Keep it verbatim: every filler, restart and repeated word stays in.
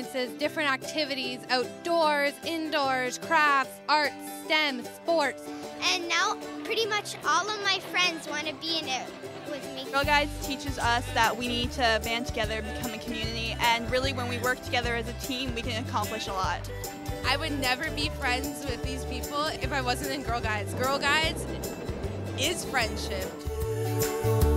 experiences, different activities, outdoors, indoors, crafts, arts, STEM, sports. And now pretty much all of my friends want to be in it with me. Girl Guides teaches us that we need to band together, become a community, and really when we work together as a team, we can accomplish a lot. I would never be friends with these people if I wasn't in Girl Guides. Girl Guides is friendship.